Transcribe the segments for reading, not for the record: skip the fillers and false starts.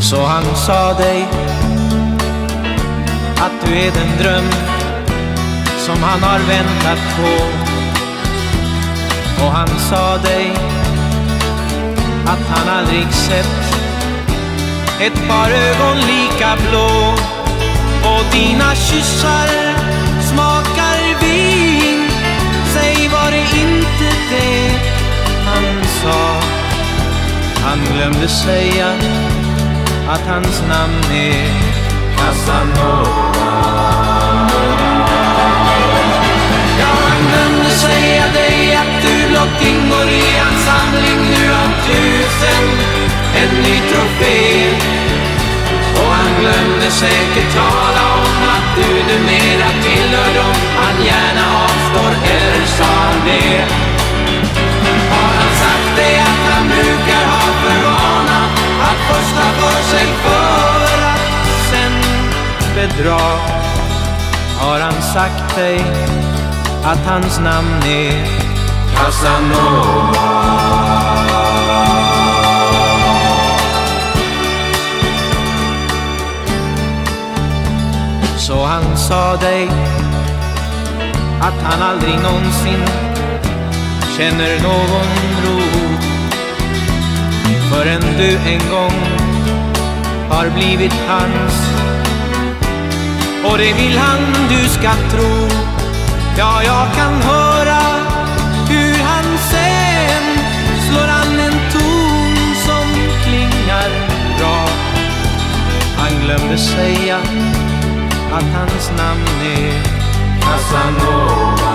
Så han sa dig att du är den dröm som han har väntat på. Och han sa dig att han aldrig sett ett par ögon lika blå. Och dina kyssar smakar vin. Säg, var det inte det han sa? Han glömde säga att hans namn är Casanova. Ja, han glömde säga dig att du blott ingår i hans samling nu av 1000, en ny trofé. Och han glömde säkert tala om att du numera tillhör dem han gärna avstår, eller sa han det? Har han sagt dig att han brukar ha för vana att först ta för sig för att sen bedra? Har han sagt dig att hans namn är Casanova? Så han sa dig att han aldrig någonsin känner någon ro förrän du en gång har blivit hans. Och det vill han du ska tro. Ja, jag kan höra hur han sen slår an en ton som klingar bra. Han glömde säga att hans namn är Casanova.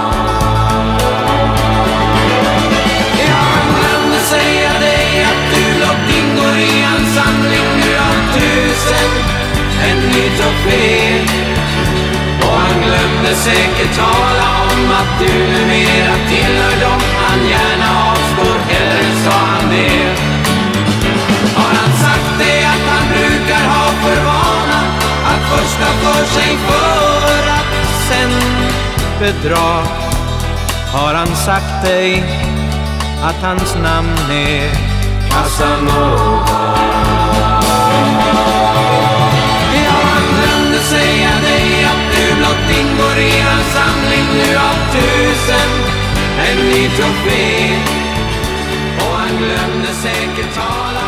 Ja, han glömde säga dig att du blott ingår i hans samling nu av 1000, en ny trofé. Och han glömde säkert tala om att du numera tillhör dem han gärna avstår, eller sa han det? Har han sagt det att han brukar ha för vana att först ta för sig för att sen bedra? Har han sagt dig att hans namn är Casanova? Ja, han glömde säga dig att du blott ingår i hans samling nu av 1000, en ny trofé. Och han glömde säkert tala